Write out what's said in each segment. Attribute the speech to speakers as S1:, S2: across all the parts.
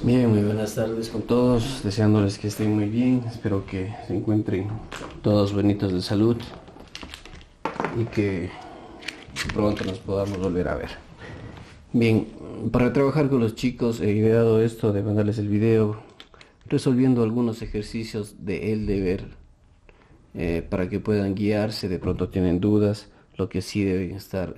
S1: Bien, muy buenas tardes con todos, deseándoles que estén muy bien, espero que se encuentren todos bonitos de salud y que pronto nos podamos volver a ver. Bien, para trabajar con los chicos he ideado esto de mandarles el video resolviendo algunos ejercicios de el deber para que puedan guiarse, de pronto tienen dudas, lo que sí deben estar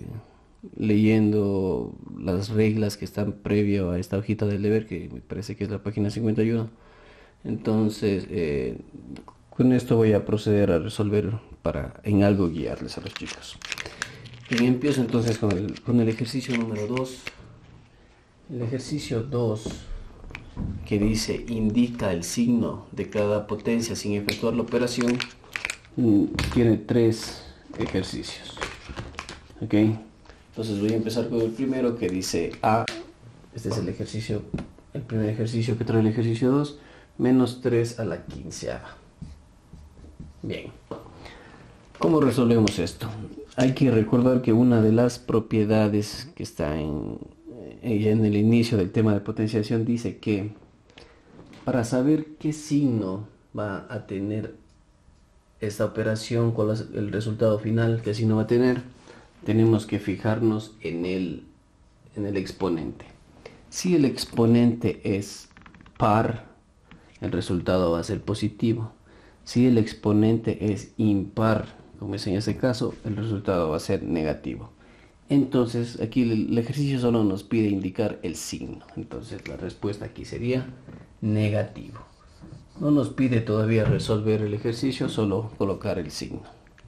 S1: leyendo las reglas que están previo a esta hojita del deber, que me parece que es la página 51. Entonces, con esto voy a proceder a resolver para en algo guiarles a los chicos. Bien, empiezo entonces con el ejercicio número 2. El ejercicio 2 que dice indica el signo de cada potencia sin efectuar la operación, tiene tres ejercicios. ¿Ok? Entonces voy a empezar con el primero que dice A. Este es el ejercicio, el primer ejercicio que trae el ejercicio 2, menos 3 a la quinceava. Bien. ¿Cómo resolvemos esto? Hay que recordar que una de las propiedades que está en el inicio del tema de potenciación dice que para saber qué signo va a tener esta operación, cuál es el resultado final que signo va a tener, tenemos que fijarnos en el exponente. Si el exponente es par, el resultado va a ser positivo. Si el exponente es impar, como es en este caso, el resultado va a ser negativo. Entonces aquí el ejercicio solo nos pide indicar el signo. Entonces la respuesta aquí sería negativo. No nos pide todavía resolver el ejercicio, solo colocar el signo.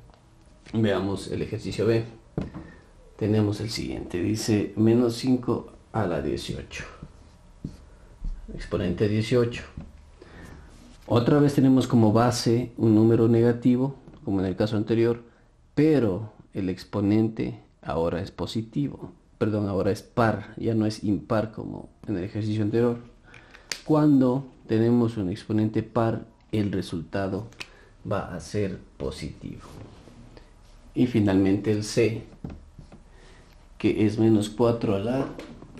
S1: Veamos el ejercicio B. Tenemos el siguiente, dice menos 5 a la 18. Exponente 18. Otra vez tenemos como base un número negativo, como en el caso anterior, pero el exponente ahora es positivo. Perdón, ahora es par, ya no es impar como en el ejercicio anterior. Cuando tenemos un exponente par, el resultado va a ser positivo. Y finalmente el C, que es menos 4 a la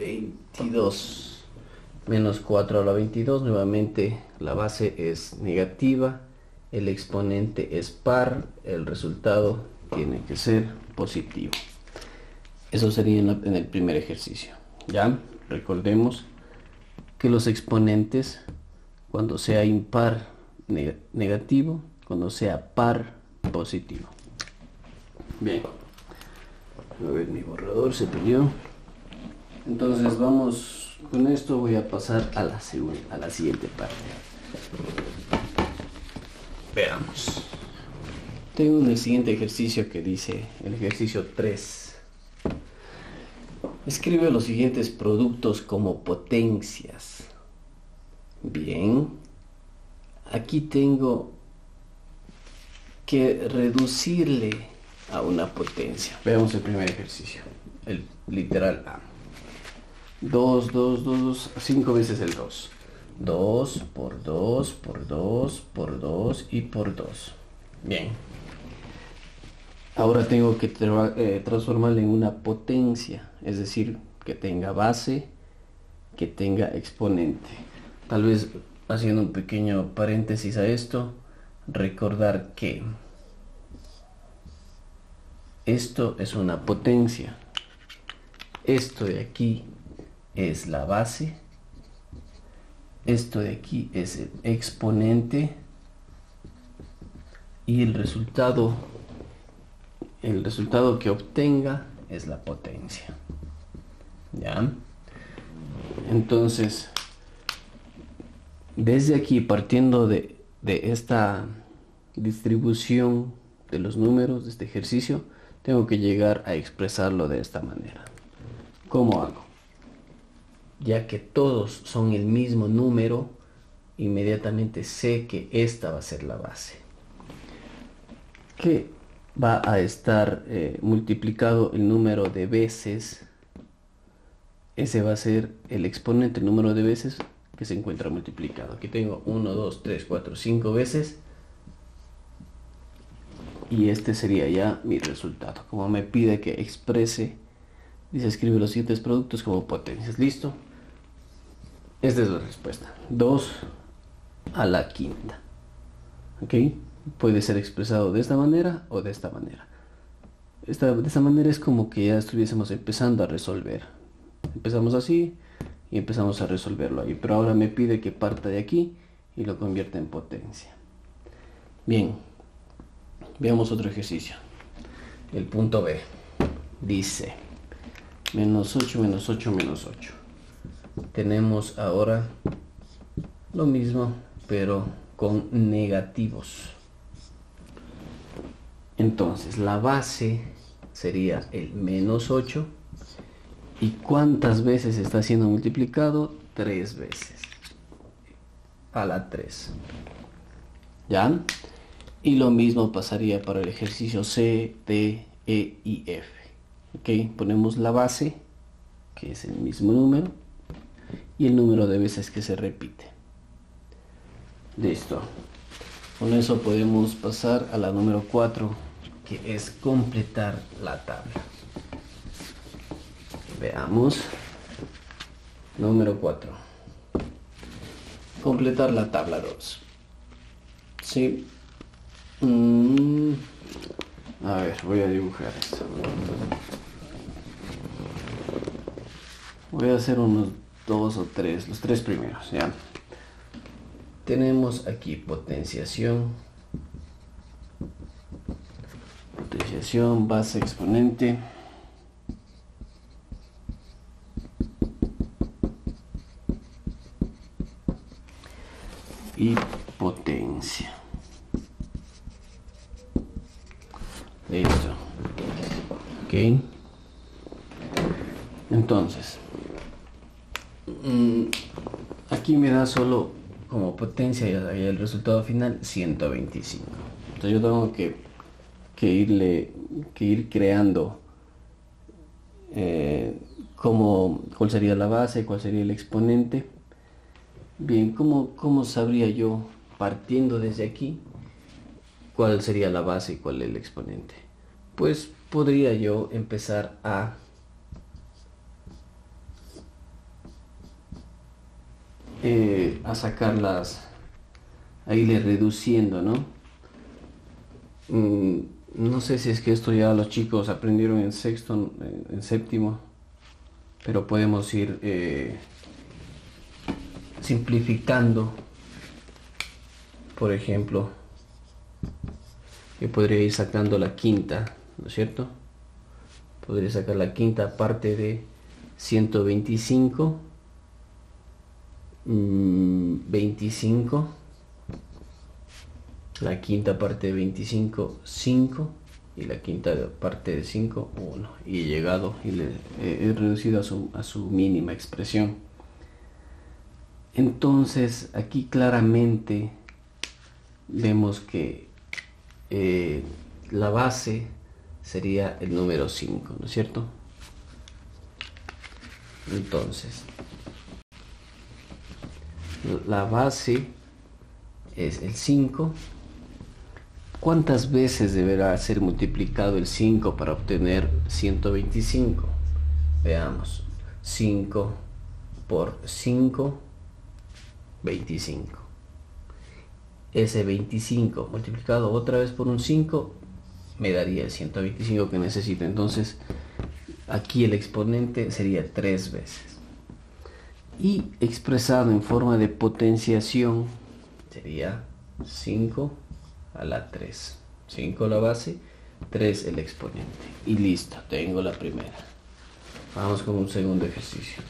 S1: 22. Menos 4 a la 22, nuevamente la base es negativa, el exponente es par, el resultado tiene que ser positivo. Eso sería en el primer ejercicio. Ya, recordemos que los exponentes, cuando sea impar, negativo, cuando sea par, positivo. Bien, a ver, mi borrador se perdió. Entonces vamos, con esto voy a pasar a la siguiente parte. Veamos. Tengo el siguiente ejercicio que dice, el ejercicio 3. Escribe los siguientes productos como potencias. Bien. Aquí tengo que reducirle a una potencia. Veamos el primer ejercicio, el literal A. 2, 2, 2, 5 veces el 2. 2 por 2 por 2 por 2 y por 2. Bien. Ahora tengo que transformarle en una potencia, es decir, que tenga base, que tenga exponente. Tal vez haciendo un pequeño paréntesis a esto, recordar que esto es una potencia. Esto de aquí es la base. Esto de aquí es el exponente. Y el resultado que obtenga es la potencia. ¿Ya? Entonces, desde aquí, partiendo de esta distribución de los números de este ejercicio, tengo que llegar a expresarlo de esta manera. ¿Cómo hago? Ya que todos son el mismo número, inmediatamente sé que esta va a ser la base. Que va a estar multiplicado el número de veces. Ese va a ser el exponente, el número de veces que se encuentra multiplicado. Aquí tengo 1, 2, 3, 4, 5 veces. Y este sería ya mi resultado. Como me pide que exprese, dice escribe los siguientes productos como potencias. ¿Listo? Esta es la respuesta. 2 a la quinta. ¿Ok? Puede ser expresado de esta manera o de esta manera. De esta manera es como que ya estuviésemos empezando a resolver. Empezamos así y empezamos a resolverlo ahí. Pero ahora me pide que parta de aquí y lo convierta en potencia. Bien, veamos otro ejercicio. El punto B dice menos 8, menos 8, menos 8. Tenemos ahora lo mismo, pero con negativos. Entonces la base sería el menos 8. ¿Y cuántas veces está siendo multiplicado? 3 veces. A la 3. ¿Ya? Y lo mismo pasaría para el ejercicio C, D, E y F. ¿Ok? Ponemos la base, que es el mismo número, y el número de veces que se repite. Listo. Con eso podemos pasar a la número 4, que es completar la tabla. Veamos. Número 4. Completar la tabla 2. Sí. A ver, voy a dibujar esto. Voy a hacer unos 2 o 3, los 3 primeros, ya. Tenemos aquí potenciación, base, exponente. Y potencia. Listo. Ok. Entonces, aquí me da solo como potencia y el resultado final 125. Entonces yo tengo que ir creando cuál sería la base, cuál sería el exponente. Bien, ¿cómo sabría yo, partiendo desde aquí, cuál sería la base y cuál el exponente? Pues podría yo empezar a sacarlas, a irle reduciendo, ¿no? No sé si es que esto ya los chicos aprendieron en sexto, en séptimo, pero podemos ir simplificando. Por ejemplo, yo podría ir sacando la quinta, ¿no es cierto? Podría sacar la quinta parte de 125, 25, la quinta parte de 25, 5, y la quinta parte de 5, 1. Y he llegado y le he reducido a su mínima expresión. Entonces aquí claramente vemos que la base sería el número 5, ¿no es cierto? Entonces la base es el 5. ¿Cuántas veces deberá ser multiplicado el 5 para obtener 125? Veamos. 5 por 5, 25. Ese 25 multiplicado otra vez por un 5 me daría el 125 que necesito. Entonces aquí el exponente sería 3 veces. Y expresado en forma de potenciación sería 5 a la 3. 5 la base, 3 el exponente. Y listo, tengo la primera. Vamos con un segundo ejercicio.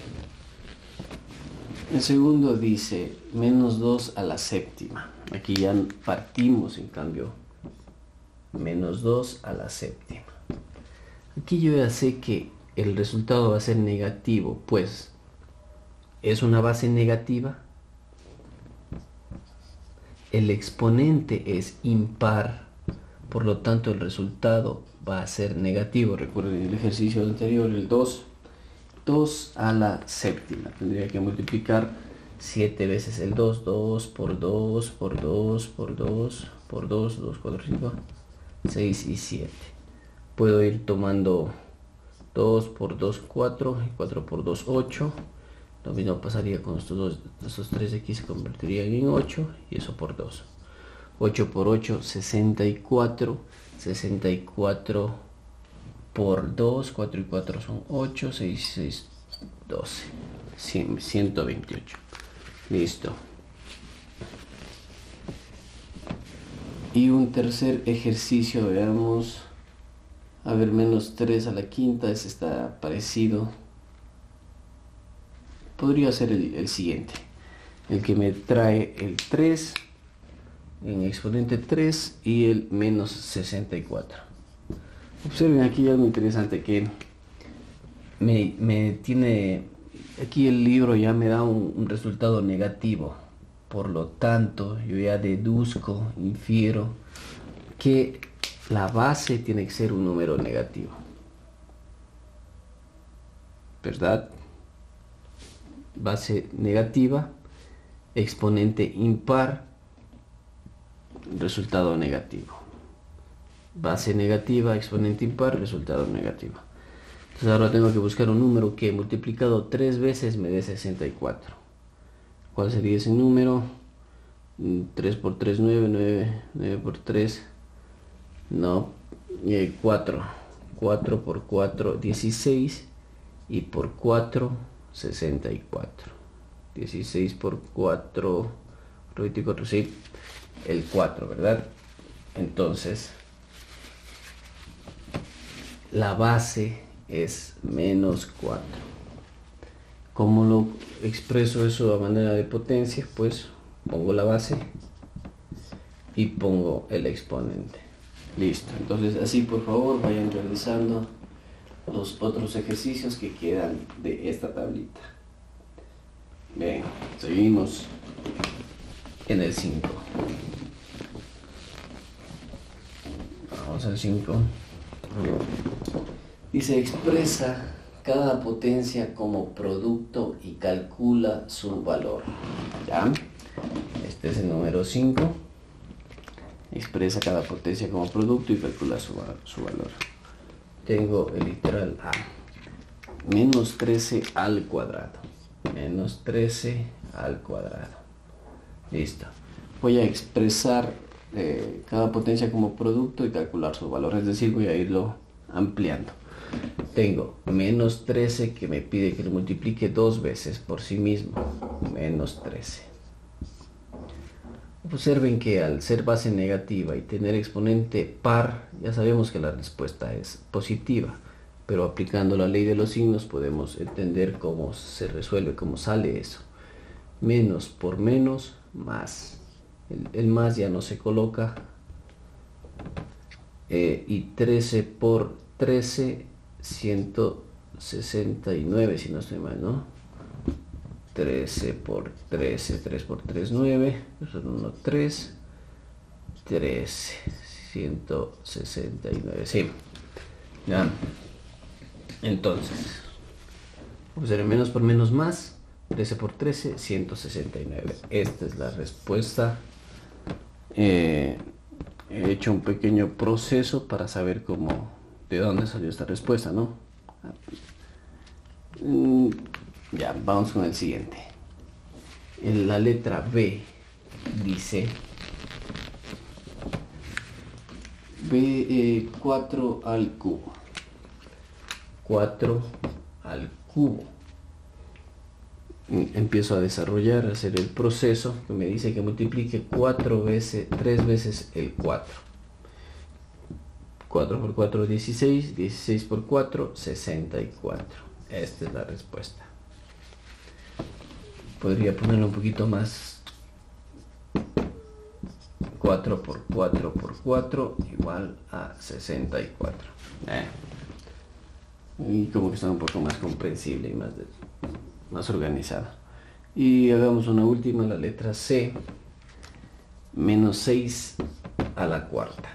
S1: El segundo dice menos 2 a la séptima. Aquí ya partimos, en cambio, menos 2 a la séptima. Aquí yo ya sé que el resultado va a ser negativo, pues es una base negativa. El exponente es impar, por lo tanto el resultado va a ser negativo. Recuerden el ejercicio anterior, el 2 a la séptima. Tendría que multiplicar 7 veces el 2. 2 por 2 por 2 por 2 por 2, 2, 4, 5, 6 y 7. Puedo ir tomando 2 por 2, 4, y 4 por 2, 8. Lo mismo pasaría con estos 3 de aquí, se convertirían en 8 y eso por 2. 8 por 8, 64. 64 por 2, 4 y 4 son 8, 6, 6, 12. 128. Listo. Y un tercer ejercicio, veamos. A ver, menos 3 a la quinta, ese está parecido. Podría ser el siguiente. El que me trae el 3 en exponente 3 y el menos 64. Observen aquí algo interesante que me tiene... Aquí el libro ya me da un resultado negativo. Por lo tanto, yo ya deduzco, infiero que la base tiene que ser un número negativo. ¿Verdad? Base negativa, exponente impar, resultado negativo. Base negativa, exponente impar, resultado negativo. Entonces ahora tengo que buscar un número que multiplicado 3 veces me dé 64. ¿Cuál sería ese número? 3 por 3, 9, 9, 9 por 3, no, 4. 4 por 4, 16, y por 4, 64. 16 por 4, 24, sí, el 4, ¿verdad? Entonces, la base es menos 4. ¿Cómo lo expreso eso a manera de potencia? Pues pongo la base y pongo el exponente. Listo. Entonces así, por favor, vayan realizando los otros ejercicios que quedan de esta tablita. Bien, seguimos en el 5. Vamos al 5. Dice, expresa cada potencia como producto y calcula su valor. ¿Ya? Este es el número 5. Expresa cada potencia como producto y calcula su valor. Tengo el literal A. Menos 13 al cuadrado. Menos 13 al cuadrado. Listo. Voy a expresar cada potencia como producto y calcular su valor. Es decir, voy a irlo ampliando. Tengo menos 13 que me pide que lo multiplique 2 veces por sí mismo. Menos 13. Observen que al ser base negativa y tener exponente par, ya sabemos que la respuesta es positiva. Pero aplicando la ley de los signos podemos entender cómo se resuelve, cómo sale eso. Menos por menos, más. El más ya no se coloca. Y 13 por 13, 169, si no estoy mal, ¿no? 13 por 13, 3 por 3, 9, eso es 1, 3, 13, 169, sí. Ya. Entonces, observen, menos por menos más, 13 por 13, 169. Esta es la respuesta. He hecho un pequeño proceso para saber de dónde salió esta respuesta, ¿no? Ya, vamos con el siguiente. En la letra B dice 4 al cubo. 4 al cubo. Empiezo a desarrollar, a hacer el proceso que me dice que multiplique 3 veces el 4. 4 por 4, 16. 16 por 4, 64. Esta es la respuesta. Podría ponerlo un poquito más. 4 por 4 por 4 igual a 64. Y como que está un poco más comprensible y más organizada. Y hagamos una última, la letra C. Menos 6 a la cuarta.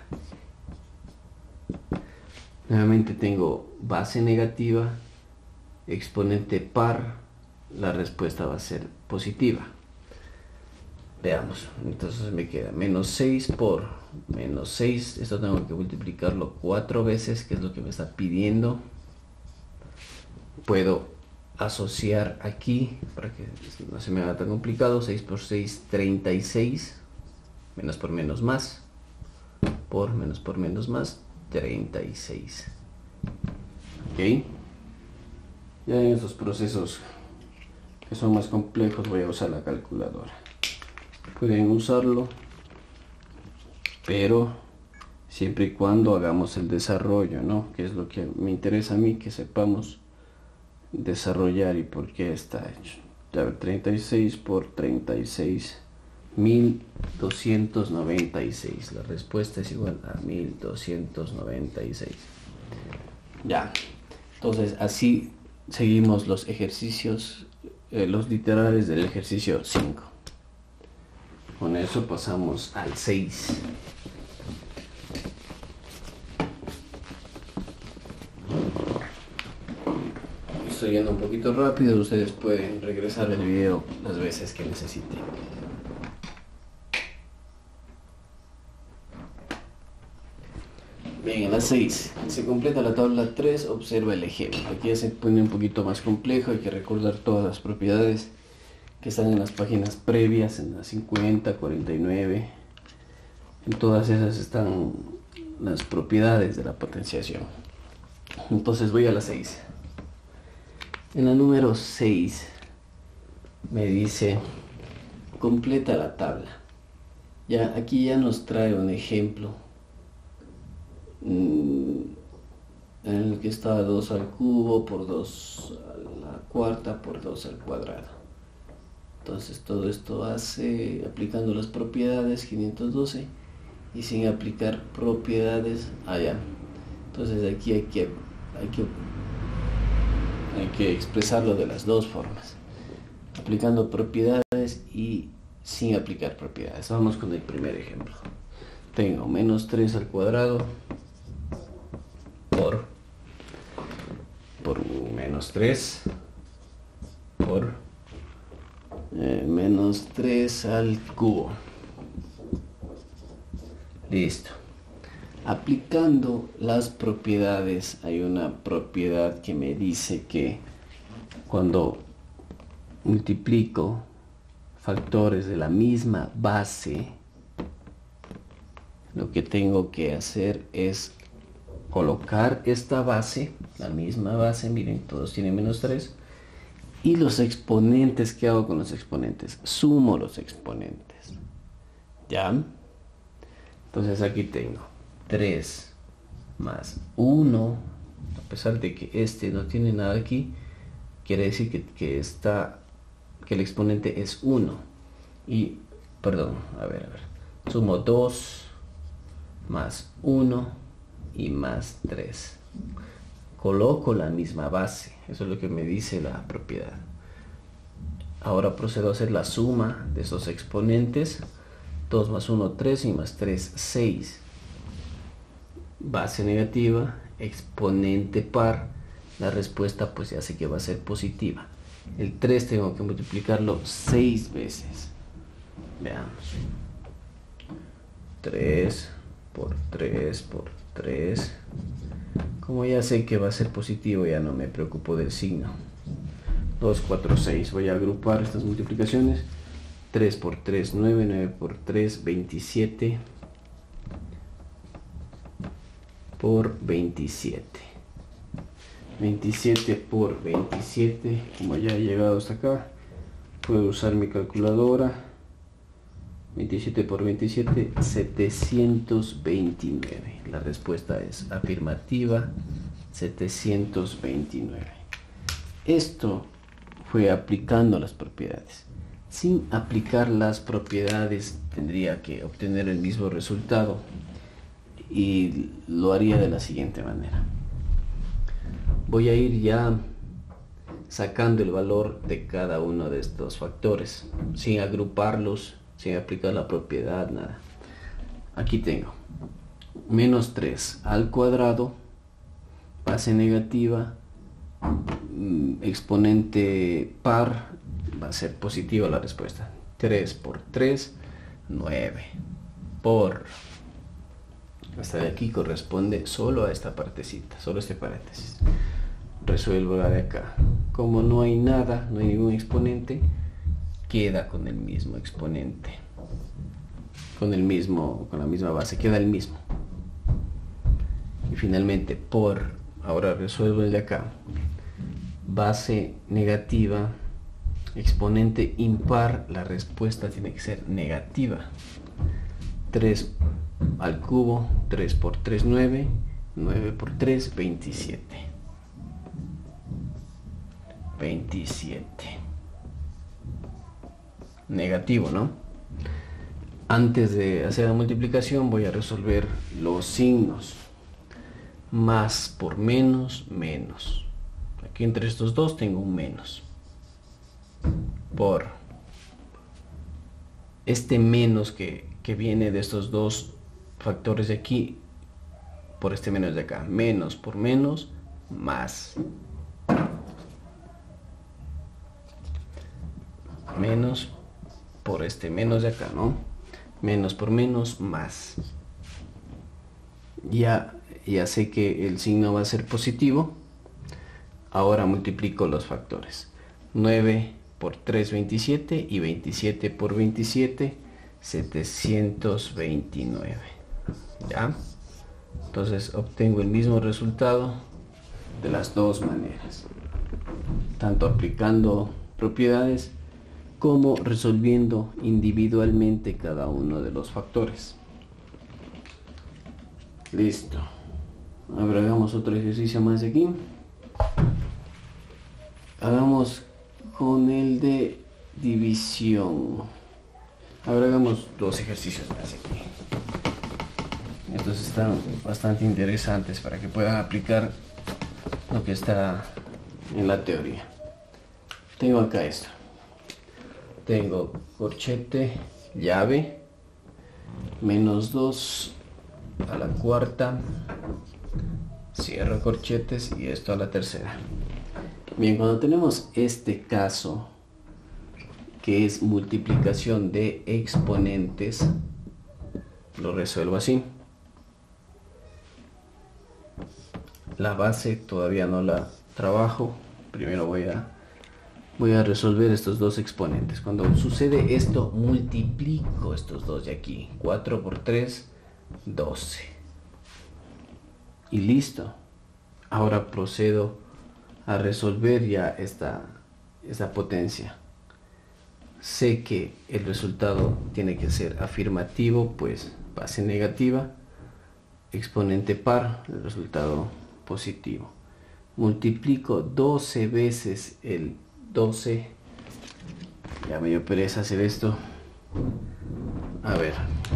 S1: Nuevamente tengo base negativa, exponente par, la respuesta va a ser positiva. Veamos, entonces me queda menos 6 por menos 6, esto tengo que multiplicarlo 4 veces, que es lo que me está pidiendo. Puedo asociar aquí para que no se me haga tan complicado. 6 por 6, 36, menos por menos más, por menos por menos más, 36. Ok, ya en estos procesos que son más complejos voy a usar la calculadora. Pueden usarlo, pero siempre y cuando hagamos el desarrollo, ¿no? Que es lo que me interesa a mí, que sepamos desarrollar y por qué está hecho. A ver, 36 por 36, 1296. La respuesta es igual a 1296. Ya, entonces así seguimos los ejercicios, los literales del ejercicio 5. Con eso pasamos al 6. Estoy yendo un poquito rápido, ustedes pueden regresar el video las veces que necesiten. Bien, en la 6 se completa la tabla 3, observa el ejemplo. Aquí ya se pone un poquito más complejo, hay que recordar todas las propiedades que están en las páginas previas, en las 50, 49. En todas esas están las propiedades de la potenciación. Entonces voy a la 6. En la número 6 me dice completa la tabla. Ya aquí ya nos trae un ejemplo en el que está 2 al cubo por 2 a la cuarta por 2 al cuadrado. Entonces todo esto hace aplicando las propiedades 512 y sin aplicar propiedades allá. Entonces aquí hay que expresarlo de las dos formas, aplicando propiedades y sin aplicar propiedades. Vamos con el primer ejemplo. Tengo menos 3 al cuadrado por menos 3 por menos 3 al cubo. Listo. Aplicando las propiedades, hay una propiedad que me dice que cuando multiplico factores de la misma base, lo que tengo que hacer es colocar esta base, la misma base, miren, todos tienen menos 3, y los exponentes, ¿qué hago con los exponentes? Sumo los exponentes, ¿ya? Entonces aquí tengo 3 más 1, a pesar de que este no tiene nada aquí, quiere decir que el exponente es 1. Y, perdón, a ver, sumo 2 más 1 y más 3. Coloco la misma base, eso es lo que me dice la propiedad. Ahora procedo a hacer la suma de esos exponentes. 2 más 1, 3 y más 3, 6. Base negativa, exponente par, la respuesta pues ya sé que va a ser positiva. El 3 tengo que multiplicarlo 6 veces. Veamos. 3 por 3 por 3. Como ya sé que va a ser positivo, ya no me preocupo del signo. 2, 4, 6. Voy a agrupar estas multiplicaciones. 3 por 3, 9, 9 por 3, 27 por 27. 27 por 27, como ya he llegado hasta acá, puedo usar mi calculadora. 27 por 27, 729. La respuesta es afirmativa, 729. Esto fue aplicando las propiedades. Sin aplicar las propiedades tendría que obtener el mismo resultado y lo haría de la siguiente manera. Voy a ir ya sacando el valor de cada uno de estos factores, sin agruparlos, sin aplicar la propiedad, nada. Aquí tengo menos 3 al cuadrado, base negativa, exponente par, va a ser positiva la respuesta. 3 por 3, 9. Por, hasta de aquí corresponde solo a esta partecita, solo este paréntesis. resuelvo la de acá. Como no hay nada, no hay ningún exponente, queda con el mismo exponente, con la misma base, queda el mismo. Y finalmente, ahora resuelvo el de acá, base negativa, exponente impar, la respuesta tiene que ser negativa. 3 al cubo, 3 por 3, 9, 9 por 3, 27. 27. Negativo, ¿no? Antes de hacer la multiplicación voy a resolver los signos. Más por menos, menos. Aquí entre estos dos tengo un menos. Por este menos que viene de estos dos factores de aquí, por este menos de acá. Menos por menos, más. Menos por este menos de acá, ¿no? Menos por menos, más. Ya sé que el signo va a ser positivo. Ahora multiplico los factores. 9 por 3, 27, y 27 por 27, 729. ¿Ya? Entonces obtengo el mismo resultado de las dos maneras, tanto aplicando propiedades como resolviendo individualmente cada uno de los factores. Listo. Ahora hagamos otro ejercicio más aquí. Hagamos con el de división. Ahora hagamos dos ejercicios más aquí. Estos están bastante interesantes para que puedan aplicar lo que está en la teoría. Tengo acá esto. Tengo corchete, llave, menos 2 a la cuarta, cierro corchetes y esto a la tercera. Bien, cuando tenemos este caso, que es multiplicación de exponentes, lo resuelvo así. La base todavía no la trabajo. Primero voy a resolver estos dos exponentes. Cuando sucede esto, multiplico estos dos de aquí. 4 por 3, 12. Y listo. Ahora procedo a resolver ya esta potencia. Sé que el resultado tiene que ser afirmativo, pues base negativa, exponente par, el resultado positivo. Multiplico 12 veces el 12. Ya me dio pereza hacer esto. A ver.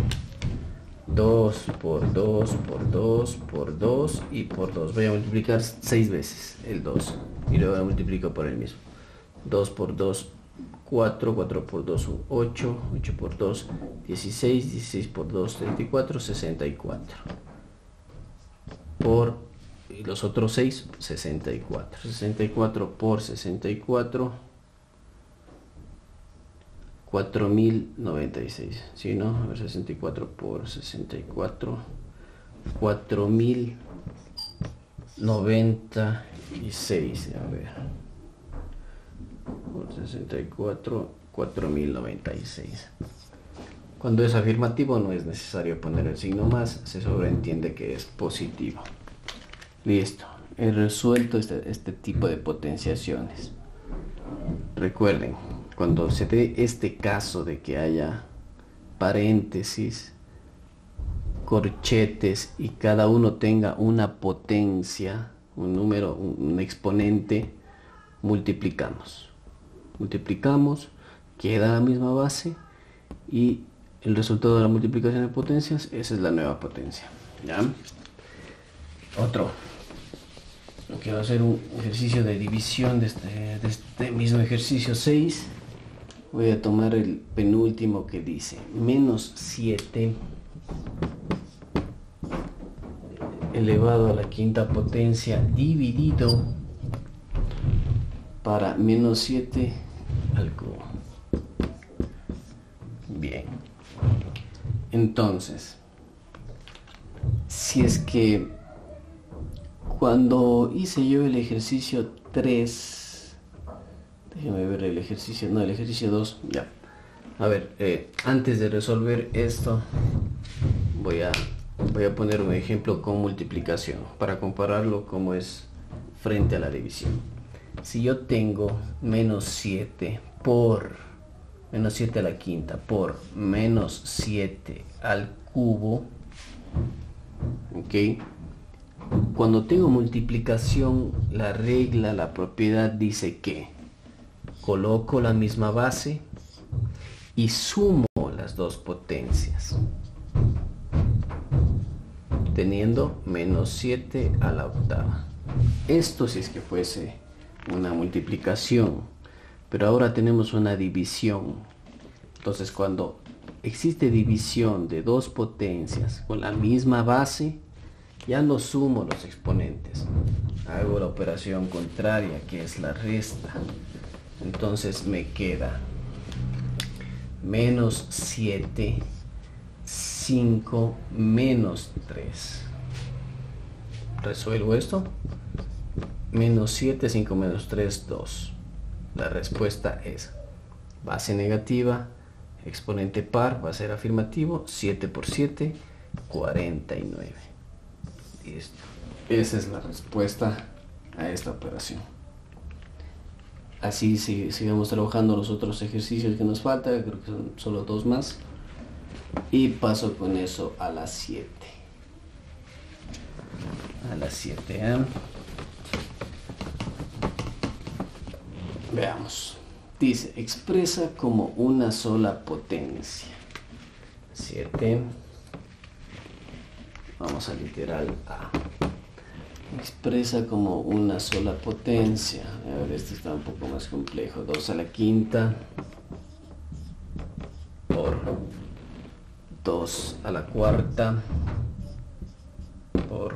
S1: 2 por 2 por 2 por 2 y por 2. Voy a multiplicar 6 veces el 2. Y luego lo multiplico por el mismo. 2 por 2, 4. 4 por 2, 8. 8 por 2, 16. 16 por 2, 34. 64. Y los otros 6, 64. 64 por 64, 4096. ¿Sí, no? A ver, 64 por 64, 4096. A ver. Por 64, 4096. Cuando es afirmativo no es necesario poner el signo más, se sobreentiende que es positivo. Listo, he resuelto este tipo de potenciaciones. Recuerden, cuando se dé este caso de que haya paréntesis, corchetes y cada uno tenga una potencia, un número, un exponente, multiplicamos. Multiplicamos, queda la misma base y el resultado de la multiplicación de potencias, esa es la nueva potencia. ¿Ya? Otro. Quiero hacer un ejercicio de división de este mismo ejercicio 6. Voy a tomar el penúltimo que dice menos 7 elevado a la quinta potencia dividido para menos 7 al cubo. Bien. Entonces, si es que Cuando hice yo el ejercicio 3, déjeme ver el ejercicio, no, el ejercicio 2, ya. A ver, antes de resolver esto, voy a poner un ejemplo con multiplicación para compararlo como es frente a la división. Si yo tengo menos 7 por menos 7 a la quinta por menos 7 al cubo, ok. Cuando tengo multiplicación, la regla, la propiedad dice que coloco la misma base y sumo las dos potencias, teniendo menos 7 a la octava. Esto si es que fuese una multiplicación, pero ahora tenemos una división. Entonces, cuando existe división de dos potencias con la misma base, ya no sumo los exponentes, hago la operación contraria, que es la resta. Entonces me queda menos 7, 5 menos 3. Resuelvo esto. Menos 7, 5 menos 3, 2. La respuesta es base negativa, exponente par va a ser afirmativo, 7 por 7, 49. Listo. Esa es la respuesta a esta operación. Así sigamos trabajando los otros ejercicios que nos faltan, creo que son solo 2 más. Y paso con eso a las 7. A las 7, ¿eh? Veamos. Dice, expresa como una sola potencia. 7. Vamos al literal A. Expresa como una sola potencia. A ver, este está un poco más complejo. 2 a la quinta por 2 a la cuarta por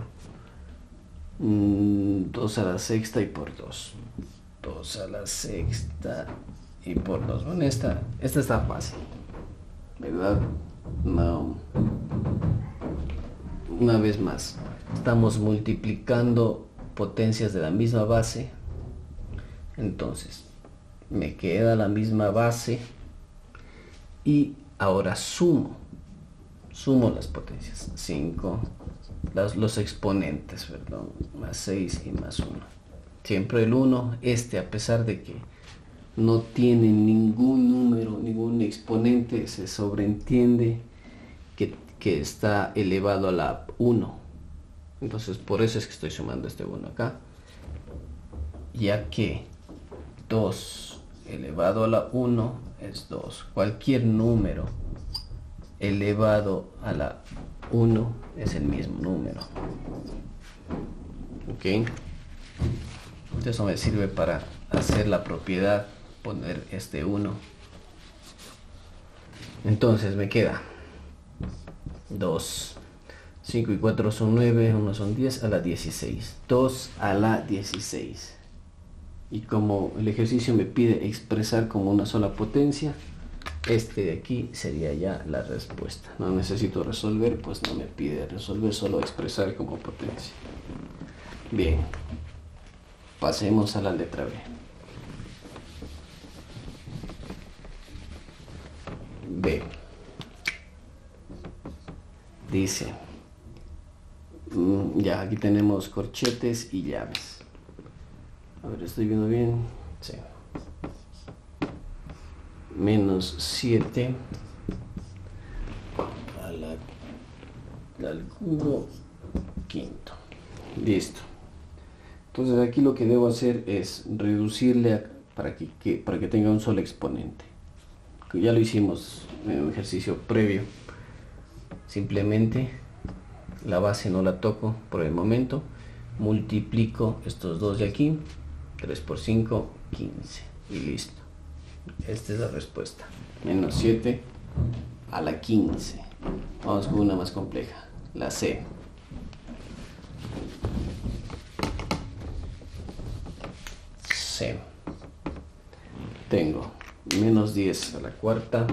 S1: 2 a la sexta y por 2. 2 a la sexta y por 2. Bueno, esta está fácil, ¿verdad? No. Una vez más, estamos multiplicando potencias de la misma base. Entonces, me queda la misma base y ahora sumo las potencias. 5, los exponentes, perdón, más 6 y más 1. Siempre el 1, a pesar de que no tiene ningún número, ningún exponente, se sobreentiende que está elevado a la 1. Entonces, por eso es que estoy sumando este 1 acá, ya que 2 elevado a la 1 es 2. Cualquier número elevado a la 1 es el mismo número. Ok. Entonces eso me sirve para hacer la propiedad, poner este 1. Entonces me queda 2, 5 y 4 son 9, 1 son 10, a la 16. 2 a la 16. Y como el ejercicio me pide expresar como una sola potencia, este de aquí sería ya la respuesta. No necesito resolver, pues no me pide resolver, solo expresar como potencia. Bien, pasemos a la letra B. B. Dice, ya aquí tenemos corchetes y llaves. A ver, ¿estoy viendo bien? Sí. Menos 7 al cubo quinto. Listo. Entonces aquí lo que debo hacer es reducirle para que tenga un solo exponente. Ya lo hicimos en un ejercicio previo. Simplemente la base no la toco por el momento. Multiplico estos dos de aquí. 3 por 5, 15. Y listo. Esta es la respuesta. Menos 7 a la 15. Vamos con una más compleja. La C. C. Tengo menos 10 a la cuarta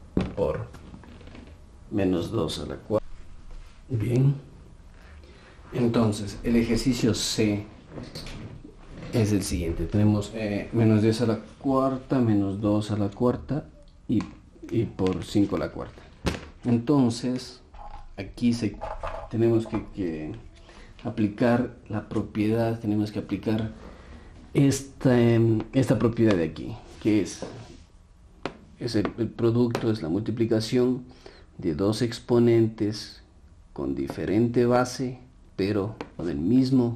S1: por menos 2 a la cuarta. Bien. Entonces, el ejercicio C es el siguiente. Tenemos menos 10 a la cuarta, menos 2 a la cuarta y por 5 a la cuarta. Entonces, aquí tenemos que aplicar la propiedad, tenemos que aplicar esta propiedad de aquí, que es el producto, es la multiplicación de dos exponentes con diferente base, pero con el mismo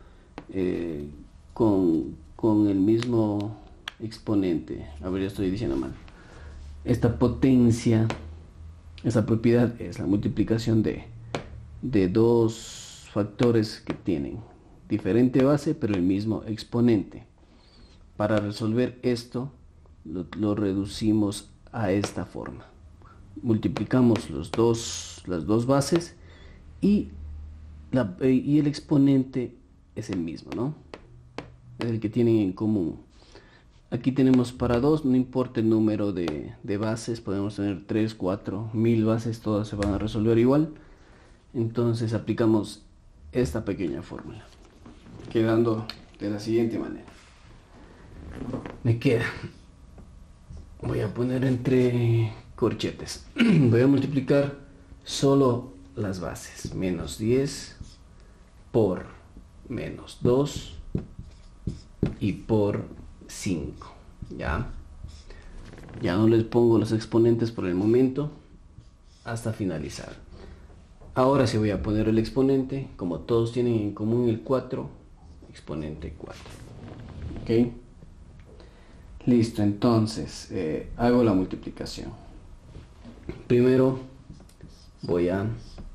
S1: con el mismo exponente. A ver, ya estoy diciendo mal. Esta potencia, esta propiedad es la multiplicación de dos factores que tienen diferente base pero el mismo exponente. Para resolver esto lo reducimos a esta forma. Multiplicamos las dos bases y el exponente es el mismo, ¿no? Es el que tienen en común. Aquí tenemos para 2, no importa el número de bases, podemos tener 3, 4, 1000 bases, todas se van a resolver igual. Entonces aplicamos esta pequeña fórmula, quedando de la siguiente manera. Me queda, voy a poner entre corchetes, voy a multiplicar solo las bases, menos 10 por menos 2 y por 5. Ya no les pongo los exponentes por el momento hasta finalizar. Ahora sí voy a poner el exponente, como todos tienen en común el 4, exponente 4. Ok, listo. Entonces hago la multiplicación. Primero voy a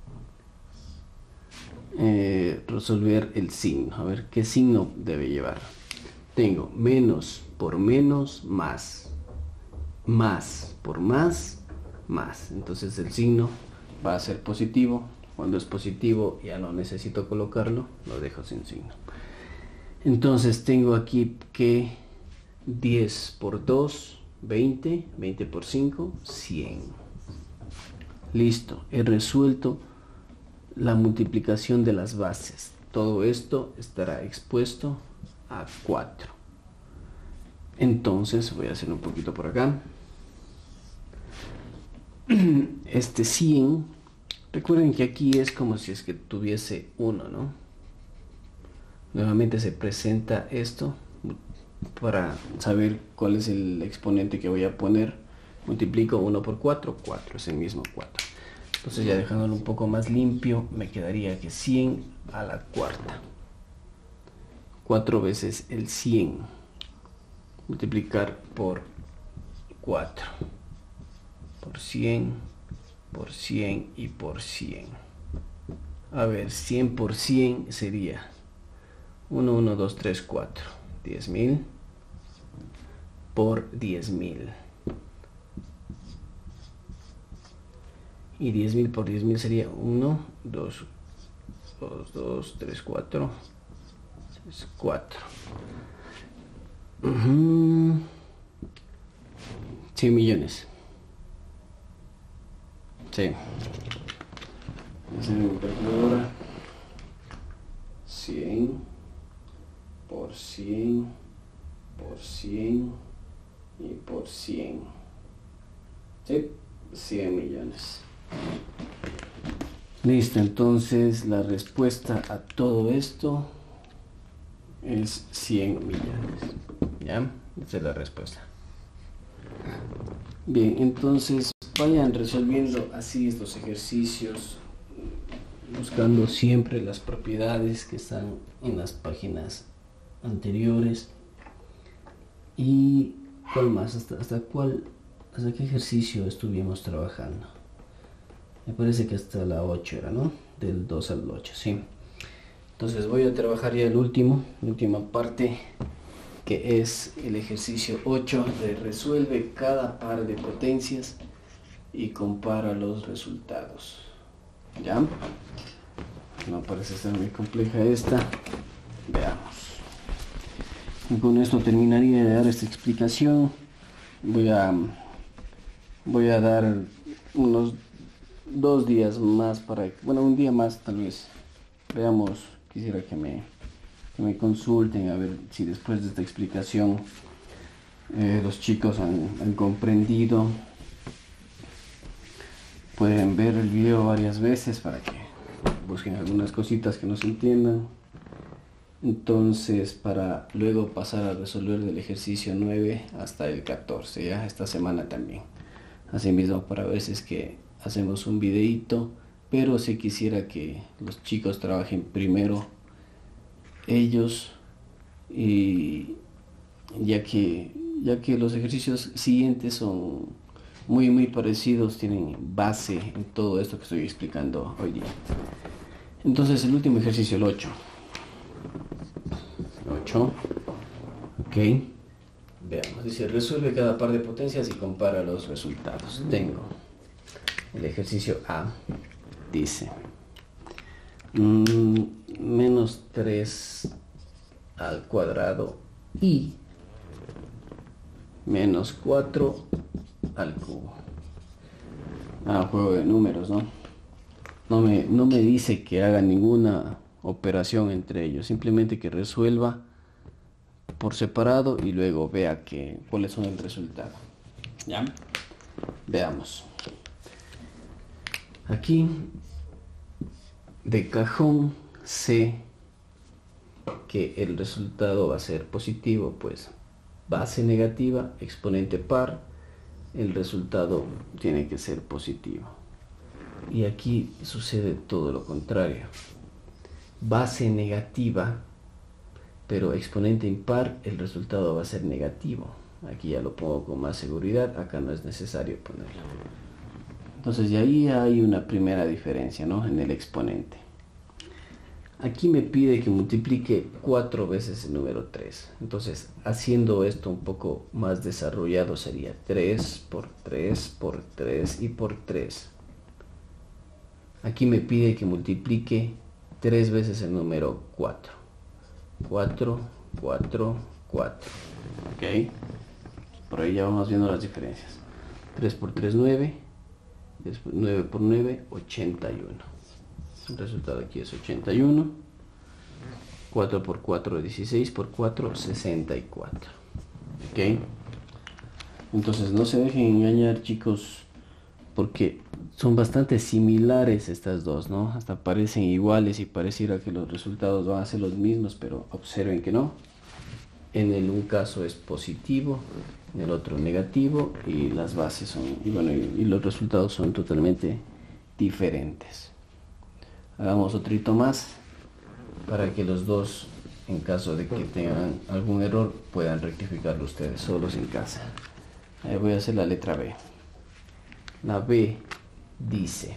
S1: resolver el signo. A ver qué signo debe llevar. Tengo menos por menos, más por más. Entonces el signo va a ser positivo. Cuando es positivo ya no necesito colocarlo, lo dejo sin signo. Entonces tengo aquí que 10 por 2, 20, 20 por 5, 100. Listo, he resuelto la multiplicación de las bases. Todo esto estará expuesto a 4. Entonces voy a hacer un poquito por acá. Este 100, recuerden que aquí es como si es que tuviese 1, ¿no? Nuevamente se presenta esto para saber cuál es el exponente que voy a poner. Multiplico 1 por 4, 4 es el mismo 4. Entonces ya dejándolo un poco más limpio, me quedaría que 100 a la cuarta. 4 veces el 100. Multiplicar por 4. Por 100, por 100 y por 100. A ver, 100 por 100 sería 1, 1, 2, 3, 4. 10.000 por 10.000. Y 10.000 por 10.000 sería 1, 2, 2, 2, 3, 4. 4. 100 millones. Sí. Esa es mi calculadora. 100 por 100 por 100 y por 100. Sí, 100 millones. Listo, entonces la respuesta a todo esto es 100 millones. ¿Ya? Esa es la respuesta. Bien, entonces vayan resolviendo así estos ejercicios, buscando siempre las propiedades que están en las páginas anteriores. ¿Y cuál más? ¿Hasta qué ejercicio estuvimos trabajando? Me parece que hasta la 8 era, ¿no? Del 2 al 8, sí. Entonces voy a trabajar ya la última parte, que es el ejercicio 8 de resuelve cada par de potencias y compara los resultados. ¿Ya? No parece ser muy compleja esta. Veamos. Y con esto terminaría de dar esta explicación. Voy a dar unos 2 días más un día más tal vez, Veamos, quisiera que me consulten a ver si después de esta explicación los chicos han comprendido. Pueden ver el video varias veces para que busquen algunas cositas que no se entiendan. Entonces, para luego pasar a resolver del ejercicio 9 hasta el 14, ya esta semana también. Asimismo, para ver si es que hacemos un videíto, pero si quisiera que los chicos trabajen primero ellos, y ya que los ejercicios siguientes son muy parecidos, tienen base en todo esto que estoy explicando hoy día. Entonces, el último ejercicio, el 8. Ok. Veamos, dice, resuelve cada par de potencias y compara los resultados. Tengo el ejercicio A, dice menos 3 al cuadrado y menos 4 al cubo. Juego de números, ¿no? No me dice que haga ninguna operación entre ellos, simplemente que resuelva por separado y luego vea cuáles son el resultado. ¿Ya? Veamos. Aquí de cajón sé que el resultado va a ser positivo, pues base negativa, exponente par, el resultado tiene que ser positivo. Y aquí sucede todo lo contrario. Base negativa, pero exponente impar, el resultado va a ser negativo. Aquí ya lo pongo con más seguridad, acá no es necesario ponerlo. Entonces, de ahí hay una primera diferencia, ¿no? En el exponente. Aquí me pide que multiplique 4 veces el número 3. Entonces, haciendo esto un poco más desarrollado, sería 3 por 3 por 3 y por 3. Aquí me pide que multiplique 3 veces el número 4. 4, 4, 4. Ok. Por ahí ya vamos viendo las diferencias. 3 por 3, 9. 9 por 9, 81. El resultado aquí es 81. 4 por 4, 16 por 4, 64. Ok. Entonces no se dejen engañar, chicos, porque son bastante similares estas dos, ¿no? Hasta parecen iguales y pareciera que los resultados van a ser los mismos, pero observen que no. En el un caso es positivo, en el otro negativo, y las bases son, y los resultados son totalmente diferentes. Hagamos otrito más para que los dos, en caso de que tengan algún error, puedan rectificarlo ustedes solos en casa. Ahí voy a hacer la letra B. La B dice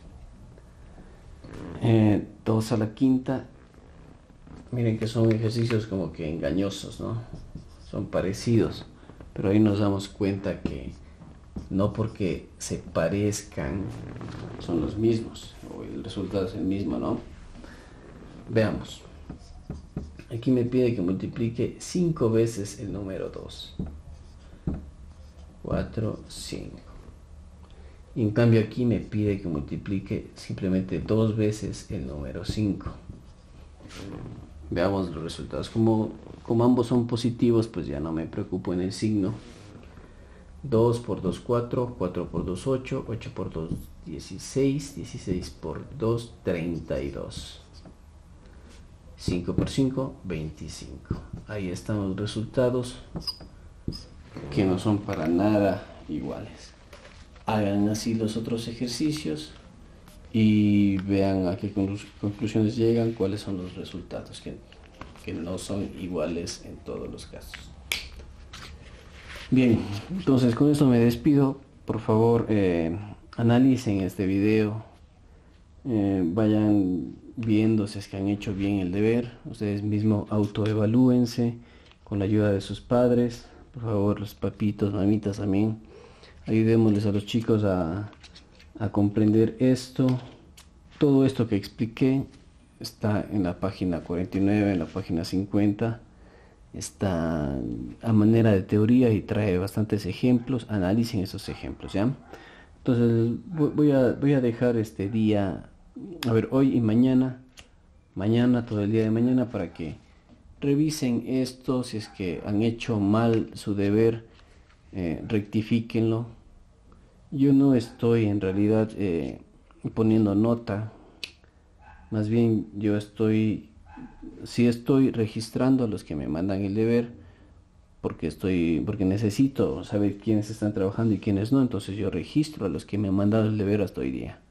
S1: 2 a la quinta. Miren que son ejercicios como que engañosos, ¿no? Son parecidos, pero ahí nos damos cuenta que no porque se parezcan son los mismos, o el resultado es el mismo, ¿no? Veamos. Aquí me pide que multiplique 5 veces el número 2. 4, 5. Y en cambio aquí me pide que multiplique simplemente 2 veces el número 5. Veamos los resultados. Como ambos son positivos, pues ya no me preocupo en el signo. 2 por 2, 4. 4 por 2, 8. 8 por 2, 16. 16 por 2, 32. 5 por 5, 25. Ahí están los resultados, que no son para nada iguales. Hagan así los otros ejercicios y vean a qué conclusiones llegan, cuáles son los resultados, que no son iguales en todos los casos. Bien, entonces con esto me despido. Por favor, analicen este video, vayan viendo si es que han hecho bien el deber. Ustedes mismos autoevalúense con la ayuda de sus padres. Por favor, los papitos, mamitas también, ayudémosles a los chicos a comprender esto. Todo esto que expliqué está en la página 49, en la página 50. Está a manera de teoría y trae bastantes ejemplos. Analicen esos ejemplos, ¿ya? Entonces voy a dejar este día, a ver, hoy y mañana, mañana, todo el día de mañana, para que revisen esto. Si es que han hecho mal su deber, rectifíquenlo. Yo no estoy en realidad poniendo nota, más bien yo sí estoy registrando a los que me mandan el deber, porque necesito saber quiénes están trabajando y quiénes no. Entonces yo registro a los que me han mandado el deber hasta hoy día.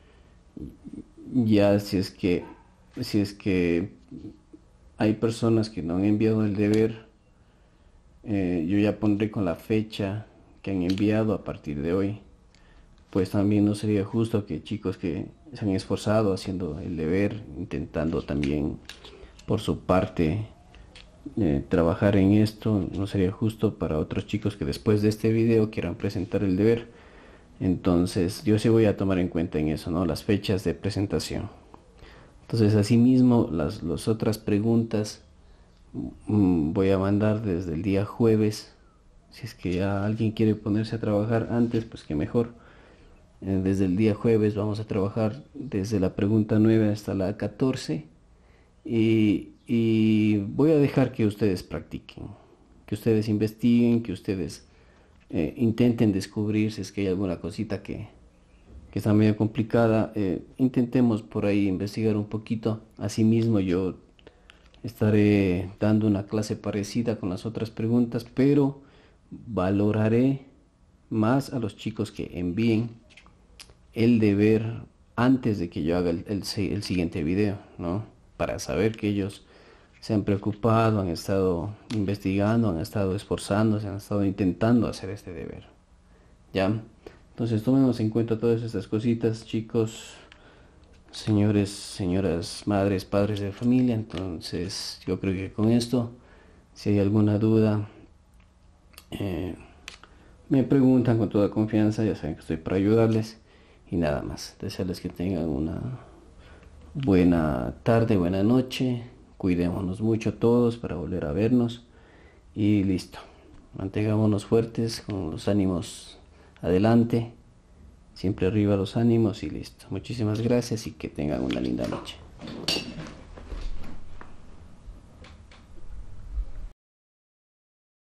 S1: Ya si es que hay personas que no han enviado el deber, yo ya pondré con la fecha que han enviado a partir de hoy. Pues también no sería justo que chicos que se han esforzado haciendo el deber, intentando también por su parte trabajar en esto, no sería justo para otros chicos que después de este video quieran presentar el deber. Entonces yo sí voy a tomar en cuenta en eso, ¿no? Las fechas de presentación. Entonces asimismo las otras preguntas voy a mandar desde el día jueves. Si es que ya alguien quiere ponerse a trabajar antes, pues que mejor. Desde el día jueves vamos a trabajar desde la pregunta 9 hasta la 14, y voy a dejar que ustedes practiquen, que ustedes investiguen, que ustedes intenten descubrir si es que hay alguna cosita que está medio complicada. Intentemos por ahí investigar un poquito. Asimismo yo estaré dando una clase parecida con las otras preguntas, pero valoraré más a los chicos que envíen el deber antes de que yo haga el siguiente video, ¿no? Para saber que ellos se han preocupado, han estado investigando, han estado esforzándose, han estado intentando hacer este deber, ¿ya? Entonces tomemos en cuenta todas estas cositas, chicos, señores, señoras, madres, padres de familia. Entonces yo creo que con esto, si hay alguna duda, eh, me preguntan con toda confianza. Ya saben que estoy para ayudarles. Y nada más, desearles que tengan una buena tarde, buena noche. Cuidémonos mucho todos para volver a vernos. Y listo. Mantengámonos fuertes, con los ánimos adelante. Siempre arriba los ánimos y listo. Muchísimas gracias y que tengan una linda noche.